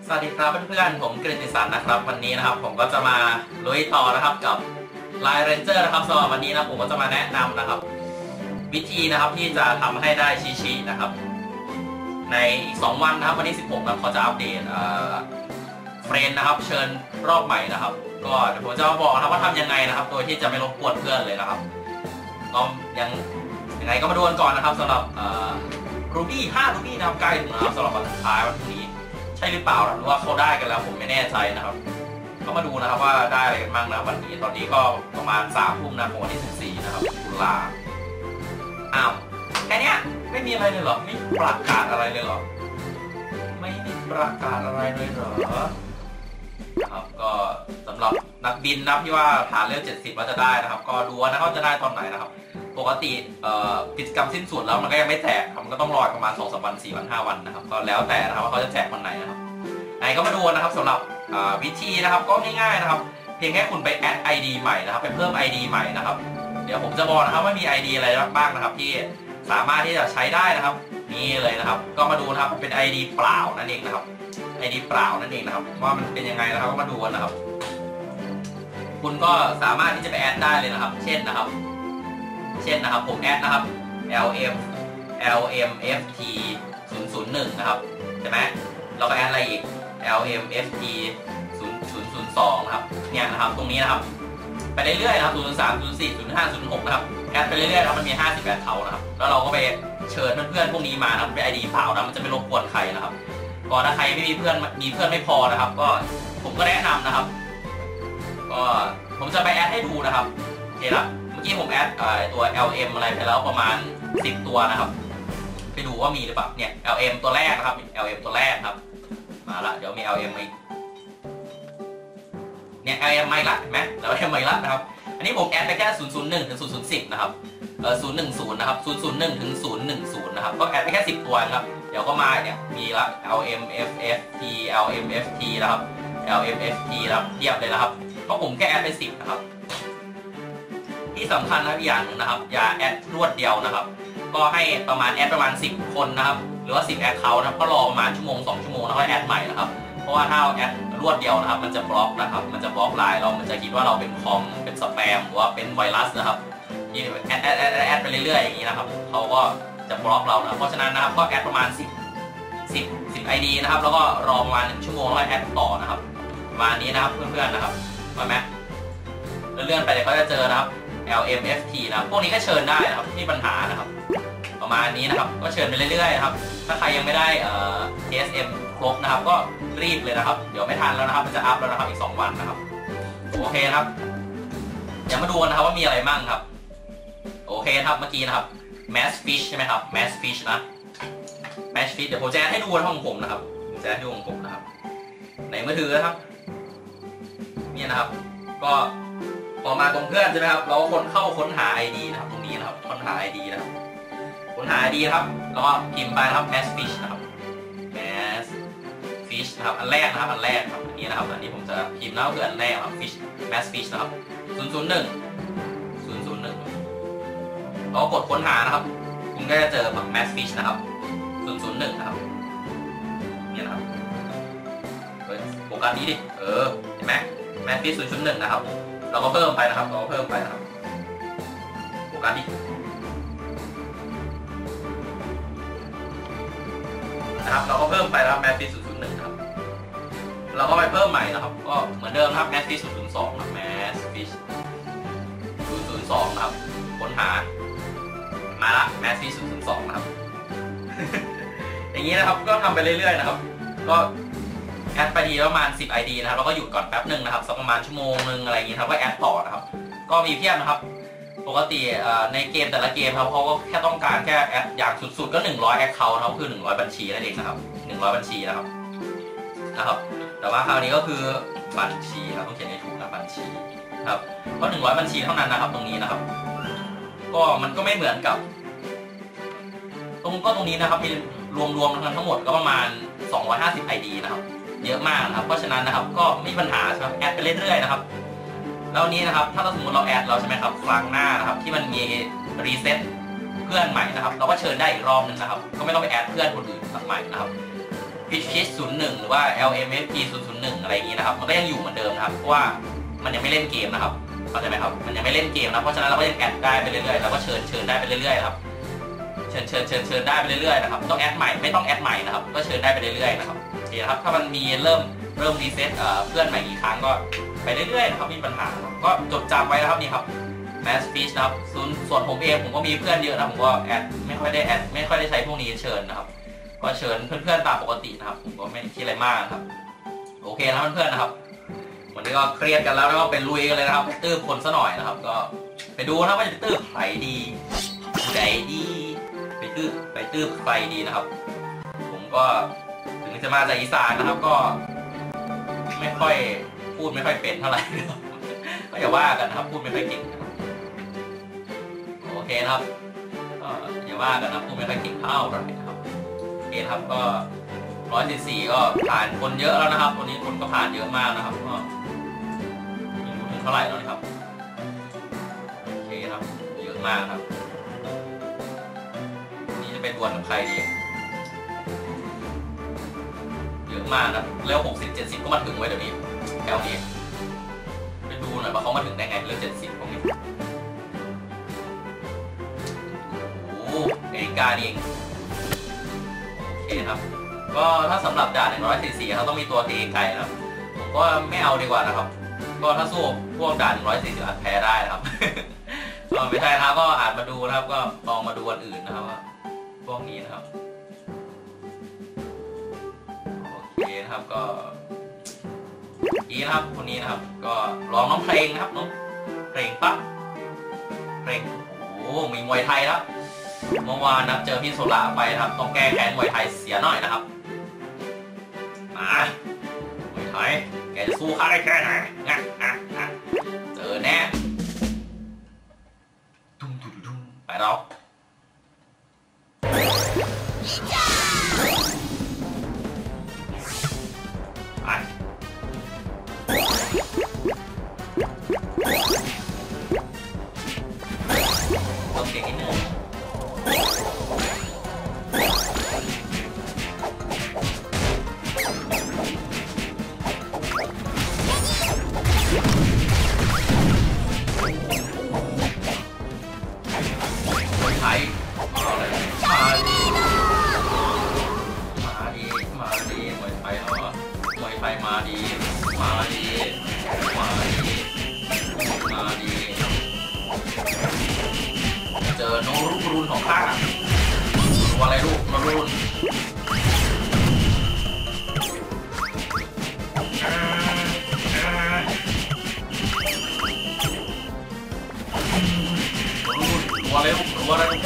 สวัสดีครับเพื่อนๆผมกฤติสันนะครับวันนี้นะครับผมก็จะมาลุยต่อนะครับกับ Line Ranger นะครับสำหรับวันนี้นะผมก็จะมาแนะนำนะครับวิธีนะครับที่จะทำให้ได้ชินะครับในอีก2วันนะครับวันที่16นะเขาจะอัปเดตเฟรนด์นะครับเชิญรอบใหม่นะครับก็เดี๋ยวผมจะมาบอกนะครับว่าทำยังไงนะครับโดยที่จะไม่รบกวนเพื่อนเลยนะครับก็ยังไงก็มาดูกันก่อนนะครับสำหรับRuby 5 Ruby นะครับใกล้ถึงแล้วสำหรับวันสุดท้ายวันนี้ใช่หรือเปล่าหรือว่าเขาได้กันแล้วผมไม่แน่ใจนะครับก็มาดูนะครับว่าได้อะไรกันบ้างนะวันนี้ตอนนี้ก็ประมาณ3 ทุ่มนะของวันที่14นะครับตุลาอ้าวแค่นี้ไม่มีอะไรเลยเหรอไม่ประกาศอะไรเลยเหรอไม่มีประกาศอะไรเลยเหรอครับก็สำหรับนักบินนะที่ว่าฐานเลือก70ว่าจะได้นะครับก็ดูนะครับจะได้ตอนไหนนะครับปกติกิจกรรมสิ้นสุดแล้วมันก็ยังไม่แจกมันก็ต้องรอประมาณ2-3 วัน 4 วัน 5 วันนะครับก็แล้วแต่นะครับว่าเขาจะแจกวันไหนนะครับไหนก็มาดูนะครับสำหรับวิธีนะครับก็ง่ายๆนะครับเพียงแค่คุณไปแอด ID ใหม่นะครับไปเพิ่ม ID ใหม่นะครับเดี๋ยวผมจะบอกนะครับว่ามี ID อะไรบ้างนะครับที่สามารถที่จะใช้ได้นะครับนี่เลยนะครับก็มาดูนะครับเป็น ID เปล่านั่นเองนะครับ ID เปล่านั่นเองนะครับว่ามันเป็นยังไงนะครับก็มาดูกันนะครับคุณก็สามารถที่จะไปแอดได้เลยนะครับเช่นนะครับผมแอดนะครับ LMFT 001นะครับใช่ไหมเราก็แอดอะไรอีก LMFT 0002นะครับเนี่ยนะครับตรงนี้นะครับไปเรื่อยๆนะครับ003 04 05 06นะครับแอดไปเรื่อยๆนะครับมันมี58เขานะครับแล้วเราก็ไปเชิญเพื่อนๆพวกนี้มานะครับเป็น ID เปล่านะมันจะไม่รบกวนใครนะครับก็ถ้าใครไม่มีเพื่อนไม่พอนะครับก็ผมก็แนะนำนะครับก็ผมจะไปแอดให้ดูนะครับโอเคละเมื่อกี้ผมแอดตัว LM อะไรไปแล้วประมาณ10ตัวนะครับไปดูว่ามีหรือเปล่าเนี่ย LM ตัวแรกนะครับ LM ตัวแรกครับมาละเดี๋ยวมี LM อีกเนี่ย LM มาอีกละเห็นไหม LM มาอีกละนะครับอันนี้ผมแอดไปแค่001 ถึง 010นะครับ010นะครับ001 ถึง 010นะครับก็แอดไปแค่10ตัวครับเดี๋ยวก็มาเนี่ยมีละ LMFFT LMFT นะครับ LMFT นะครับเทียบเลยนะครับเพราะผมแค่แอดไป10นะครับที่สำคัญนะอย่างหนึ่งนะครับอย่าแอดรวดเดียวนะครับก็ให้ประมาณแอดประมาณ10 คนนะครับหรือว่า10 แอคเคาท์นะครับก็รอประมาณ1-2 ชั่วโมงแล้วค่อยแอดใหม่นะครับเพราะว่าถ้าแอดรวดเดียวนะครับมันจะบล็อกนะครับมันจะบล็อกไลน์เรามันจะคิดว่าเราเป็นคอมเป็นสแปมหรือว่าเป็นไวรัสนะครับที่แอดไปเรื่อยๆอย่างนี้นะครับเขาก็จะบล็อกเรานะเพราะฉะนั้นนะครับก็แอดประมาณ10 ID นะครับแล้วก็รอประมาณ1 ชั่วโมงแล้วแอดต่อนะครับประมาณนี้นะครับเพื่อนๆนะครับมาไหมเลื่อนไปเดี๋ยวก็จะเจอนะครับ LMFT นะพวกนี้ก็เชิญได้นะครับไม่มีปัญหานะครับประมาณนี้นะครับก็เชิญไปเรื่อยๆนะครับถ้าใครยังไม่ได้TSM ครบนะครับก็รีบเลยนะครับเดี๋ยวไม่ทันแล้วนะครับมันจะอัพแล้วนะครับอีก2 วันนะครับโอเคครับเดี๋ยวมาดูกันนะครับว่ามีอะไรบ้างครับโอเคครับเมื่อกี้นะครับ Mass Fish ใช่ไหมครับ Mass Fish นะ Mass Fish เดี๋ยวผมจะให้ดูในห้องผมนะครับผมจะให้ดูของผมนะครับในมือถือนะครับนี่นะครับก็พอมาตรงเพื่อนใช่ไหมครับเราเข้าค้นหา ID นะครับตรงนี้นะครับค้นหา ID นะครับค้นหา ID นะครับแล้วก็พิมพ์ไปนะครับ Mass Fish นะครับ Mass Fish นะครับอันแรกนะครับอันนี้นะครับอันนี้ผมจะพิมพ์แล้วคืออันแรกครับ Fish Mass Fish นะครับ001แล้วกดค้นหานะครับคุณก็จะเจอ Mass Fish นะครับ001นะครับนี่นะครับโฟกัสนี้ดิเห็นไหม Mass Fish 001นะครับเราก็เพิ่มไปนะครับโฟกัสดินะครับเราก็เพิ่มไปนะครับ Mass Fish 001นะครับเราก็ไปเพิ่มใหม่นะครับก็เหมือนเดิมครับ Mass Fish 002ครับ Mass Fish 002นะครับค้นหามาละ Mass Fish 002นะครับ อย่างนี้นะครับก็ทำไปเรื่อยๆนะครับก็แอดไปทีประมาณ10 ID นะครับแล้วก็หยุดก่อนแป๊บหนึ่งนะครับสักประมาณ1 ชั่วโมงอะไรอย่างนี้ครับก็แอดต่อนะครับก็มีเพียบนะครับปกติในเกมแต่ละเกมครับเขาก็แค่ต้องการแค่แอดอย่างสุดๆก็100 Account ครับคือ100 บัญชีนั่นเองนะครับ100 บัญชีนะครับแต่ว่าคราวนี้ก็คือบัญชีครับต้องเขียนให้ถูกนะบัญชีครับก็100 บัญชีเท่านั้นนะครับตรงนี้นะครับก็มันก็ไม่เหมือนกับตรงนี้นะครับรวมทั้งหมดก็ประมาณ250 ID นะครับเยอะมากนะครับเพราะฉะนั้นนะครับก็ไม่มีปัญหาครับแอดไปเรื่อยๆนะครับแล้วนี้นะครับถ้าสมมติเราแอดเราใช่ไหมครับครั้งหน้านะครับที่มันมีรีเซ็ตเพื่อนใหม่นะครับเราก็เชิญได้อีกรอบนึงนะครับก็ไม่ต้องไปแอดเพื่อนคนอื่นใหม่นะครับ Pitch 01หรือว่า LMFP 001อะไรอย่างนี้นะครับมันก็ยังอยู่เหมือนเดิมนะครับเพราะว่ามันยังไม่เล่นเกมนะครับเข้าใจไหมครับมันยังไม่เล่นเกมนะเพราะฉะนั้นเราก็ยังแอดได้ไปเรื่อยๆเราก็เชิญได้ไปเรื่อยๆครับเชิญได้ไปเรื่อยๆนะครับต้องแอดใหม่ไม่ต้องแอดใหม่นะครับก็เชิญได้ไปเรื่อยๆนะครับโอเคครับถ้ามันมีเริ่มรีเซ็ตเพื่อนใหม่อีกครั้งก็ไปเรื่อยๆนะครับมีปัญหาก็จดจำไว้นะครับนี่ครับ Mass Fish นะครับส่วนผมเองผมก็มีเพื่อนเยอะนะผมก็แอดไม่ค่อยได้ใช้พวกนี้เชิญนะครับก็เชิญเพื่อนๆตามปกตินะครับผมก็ไม่คิดอะไรมากครับโอเคนะเพื่อนๆนะครับวันนี้ก็เครียดกันแล้วก็ไปลุยกันเลยนะครับไปตื้อคนซะหน่อยนะครับก็ไปดูนะว่าจะตื้อใครดีใจดีไปตื้อใครดีนะครับผมก็ถึงจะมาจากอีสานนะครับก็ไม่ค่อยพูดไม่ค่อยเป็นเท่าไหร่ก็อย่าว่ากันนะครับพูดไม่ค่อยเก่งโอเคนะครับก็อย่าว่ากันนะพูดไม่ค่อยเก่งเท่าไหร่นะครับโอเคครับก็144ก็ผ่านคนเยอะแล้วนะครับวันนี้คนก็ผ่านเยอะมากนะครับก็ไม่รู้ถึงเท่าไหร่แล้วนะครับโอเคครับเยอะมากครับนี่จะไปดวลกับใครดีเยอะมากนะแล้ว60-70ก็มาถึงไว้เดี๋ยวนี้แถวนี้ไปดูหน่อยว่าเขามาถึงได้ไงเรื่อง70ตรงนี้โอ้โหนาฬิกาเองโอเคครับก็ถ้าสำหรับด่าน144เขาต้องมีตัวตีไกลนะครับผมก็ไม่เอาดีกว่านะครับก็ถ้าสู้พวกด่าน140อาจแพ้ได้นะครับก็ไม่ใช่นะครับก็อาจมาดูนะครับก็ลองมาดูอันอื่นนะครับว่าพวกนี้นะครับโอเคนะครับก็ดีนะครับคนนี้นะครับก็ลองน้องเพลงนะครับน้องเพลงปั๊บเพลงโอ้มีมวยไทยแล้วเมื่อวานนะเจอพี่โซล่าไปนะครับต้องแก้แค้นมวยไทยเสียหน่อยนะครับมามวยไทยแกจะสู้ข้าได้แค่ไหนเจอแน่ตุ้มไปเราไปต้องเก่งนิดนึงเจอโนรุนของข้าตัวอะไรลูกโนรุนตัวอะไรลูกตัวอะไรลูก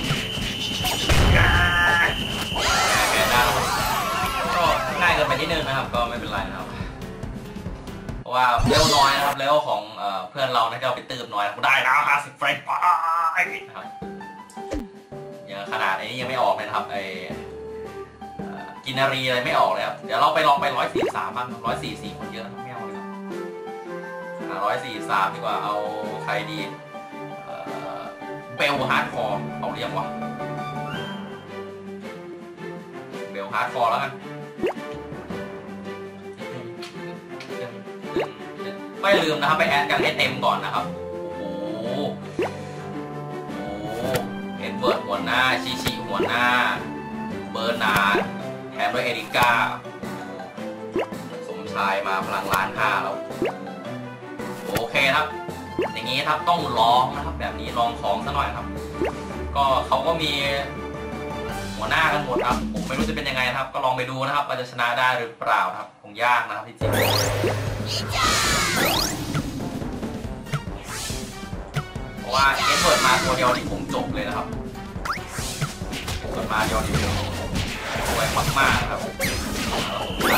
แกได้แล้วก็ง่ายเกินไปนิดนึงนะครับก็ไม่เป็นไรนะครับเพราะว่าเร็วน้อยนะครับเร็วของเพื่อนเรานะที่เราไปตื้มน้อยได้แล้ว50 เฟรมไปนะครับยังขนาดนี้ยังไม่ออกเลยนะครับกินนารีอะไรไม่ออกเลยครับเดี๋ยวเราไปลองไป143บ้าง144คนเยอะไม่เอาเลยครับ143ดีกว่าเอาใครดีเบลฮาร์ดคอร์เขาเรียกว่าเบลฮาร์ดคอร์แล้วกันไม่ลืมนะครับไปแอดกันให้เต็มก่อนนะครับโอ้โหเอ็ดเวิร์ดหัวหน้าชิหัวหน้าเบอร์นาร์ดแถมด้วยเอริก้าสมชายมาพลัง1,500,000แล้วโอเคครับอย่างนี้ครับต้องลองนะครับแบบนี้ลองของซะหน่อยครับก็เขาก็มีหัวหน้ากันหมดครับผมไม่รู้จะเป็นยังไงนะครับก็ลองไปดูนะครับว่าจะชนะได้หรือเปล่าครับคงยากนะครับที่จริงเพราะว่าเอ็ดเวิร์ดมาตัวเดียวนี่ผมจบเลยนะครับเอ็ดเวิร์ดมาเดียวนี่สวยมากๆครับได้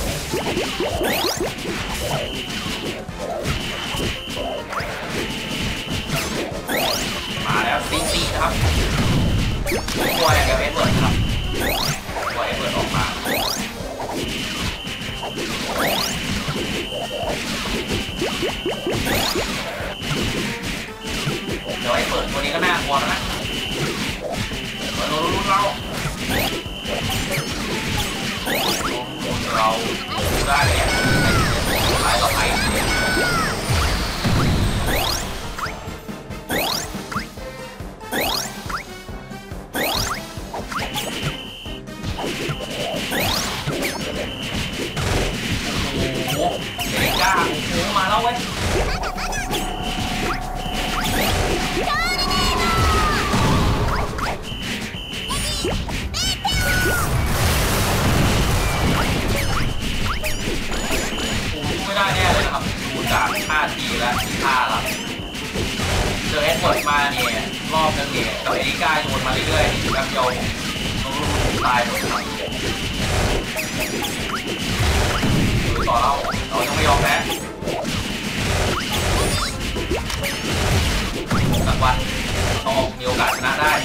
มาแล้วซีนะครับตัวอย่างเดียวเอ็ดเวิร์ดครับตัวเอ็ดเวิร์ดออกมาเดี๋ยวไอ้เปิดตัวนี้ก็น่ากลัวแล้วนะเปิดรุ่นเรามาเรื่อยๆแบบโยงตายหมดครับดูต่อเรายังไม่ยอมแพ้สักวันต้องมีโอกาสชนะได้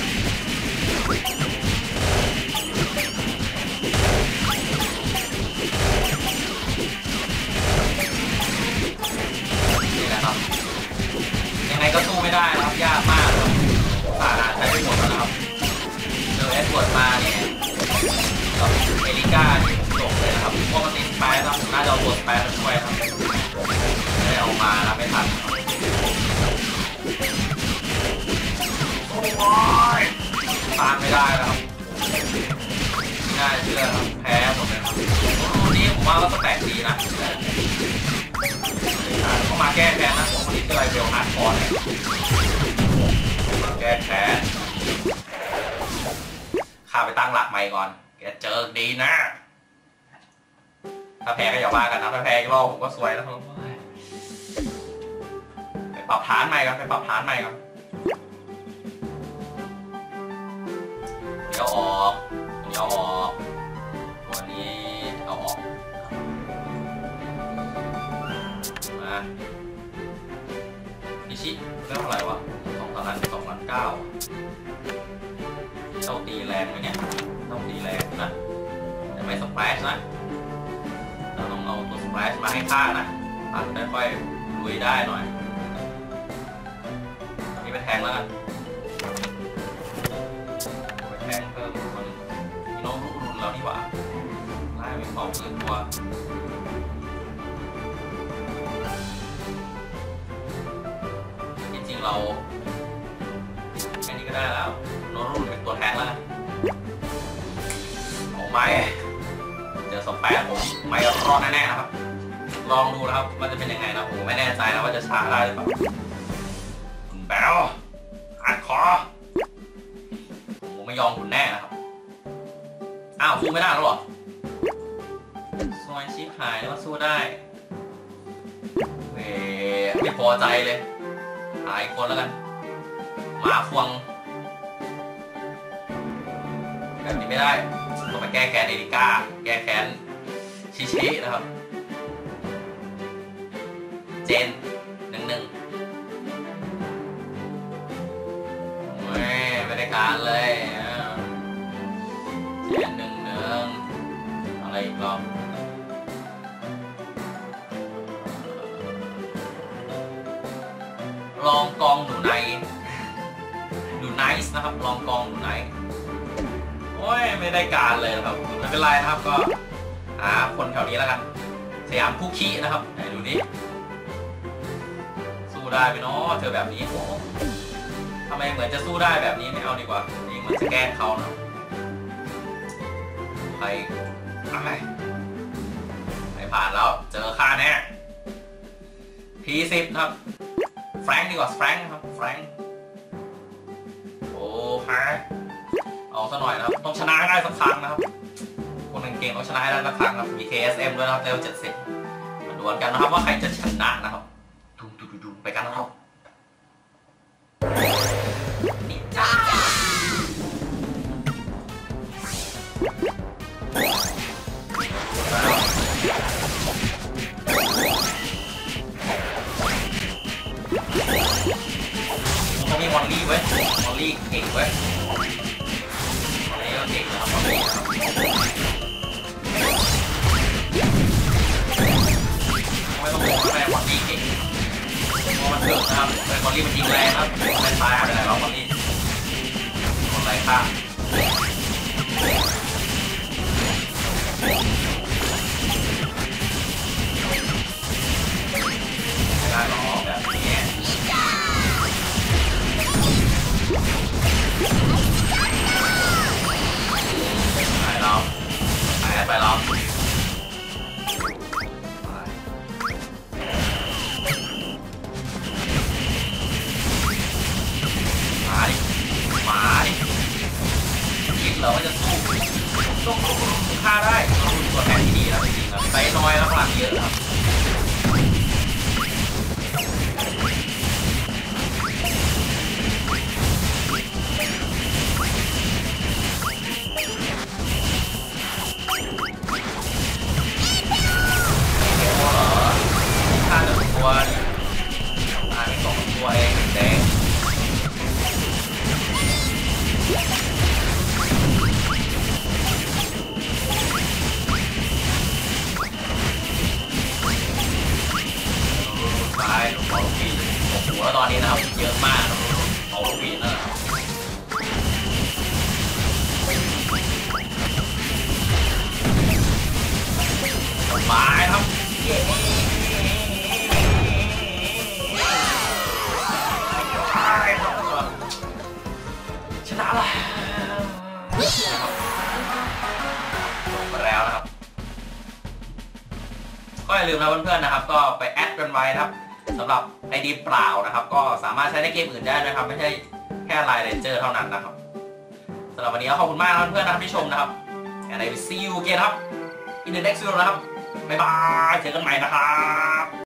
นี่แหละครับยังไงก็สู้ไม่ได้นะครับยากมากครับผ่านใช้ไปหมดแล้วนะครับเจอแอดเวิร์ดมาเนี่ยกับเอลิก้านี่ผมจบเลยนะครับเพราะมันติดไปครับผมน่าจะเอาตัวไปมาช่วยครับไม่เอามาแล้วไม่ทันตามไม่ได้แล้วครับน่าเชื่อครับแพ้หมดเลยครับนี่ผมว่าก็แปลกดีนะเขามาแก้แค้นนะผมคนนี้เป็นไรเบลฮาร์ดคอร์เนี่ยมาแก้แค้นข้าไปตั้งหลักใหม่ก่อนแกเจอดีนะถ้าแพ้ก็อย่าว่ากันนะถ้าแพ้อีกรอบผมก็ซวยแล้วไปปรับฐานใหม่กันไปปรับฐานใหม่กันเดี๋ยวออกเดี๋ยวออกตัวนี้เอาออกมาพิชิเรื่องอะไรวะ2,900เท่าตีแรงไหมเนี่ยเท่าตีแรงนะแต่ไม่สเปรชนะเราต้องเอาตัวสเปรชมาให้ค่านะอาจจะได้ค่อยลุยได้หน่อยนี่ไปแทงแล้วกันไปแทงเพิ่มมันมีน้องรุ่นแล้วนี่หว่าได้มีความตื่นตัวจริงๆเราแค่นี้ก็ได้แล้วน้องรุ่นเป็นตัวแทงแล้วออกไม้เจอสเปรชผมไม่รอดแน่ๆนะครับลองดูนะครับว่าจะเป็นยังไงนะผมไม่แน่ใจนะว่าจะช้าได้หรือเปล่าคุณแบลอัดคอผมไม่ยอมคุณแน่นะครับอ้าวสู้ไม่ได้แล้วหรอซอยชิปหายแล้วว่าสู้ได้ไม่พอใจเลยหายคนแล้วกันหมาฟวงแบบนี้ไม่ได้ต้องไปแก้แค้นเอริก้าแก้แค้นชินะครับเจน1-1ไม่ได้การเลยเจน1-1อะไรอีกรอบลองกองดูไนส์นะครับลองกองดูไนส์โอ้ยไม่ได้การเลยนะครับไม่เป็นไรนะครับก็หาคนแถวนี้แล้วกันสยามคุกคีนะครับไหนดูดิสู้ได้ไหมเนาะเจอแบบนี้โอ้ทำไมเหมือนจะสู้ได้แบบนี้ไม่เอาดีกว่านี่เหมือนจะแกล้งเขานะไปไม่ผ่านแล้วเจอค่าแน่P10ครับแฟรงค์ดีกว่าแฟรงค์ครับแฟรงค์โอ้แพ้เอาซะหน่อยนะครับต้องชนะให้ได้สักครั้งนะครับคนเก่งๆต้องชนะให้ได้สักครั้งครับมี KSM ด้วยนะครับเลเวล70มาดวลกันนะครับว่าใครจะชนะนะครับดูไปกันนะครับนี่จ้าเขามีมอนลี่เว้ยมอนลี่เก่งเว้ยมอนลี่ก็เก่งนะครับมอนลี่ไม่ต้องห่วงอะไรมอนลี่เก่งเพราะมันเกิดนะครับแต่มอนลี่มันยิงแรงครับไม่ตายหายไปไหนแล้วมอนลี่คนไรฆ่าได้หรอแบบนี้ไปเราไปเรามาดิคิดเหรอว่าจะสู้ต้องฆ่าได้ต้องดูตัวแทนที่ดีนะจริงๆครับไซส์น้อยแล้วพลังเยอะครับอย่าลืมนะเพื่อนๆนะครับก็ไปแอดกันไว้นะครับสำหรับ ID เปล่านะครับก็สามารถใช้ในเกมอื่นได้นะครับไม่ใช่แค่ไลน์เรนเจอร์เท่านั้นนะครับสำหรับวันนี้ก็ขอบคุณมากนะเพื่อนๆนะครับที่ชมนะครับand I will see you again ครับ in the next video นะครับบ๊ายบายเจอกันใหม่นะครับ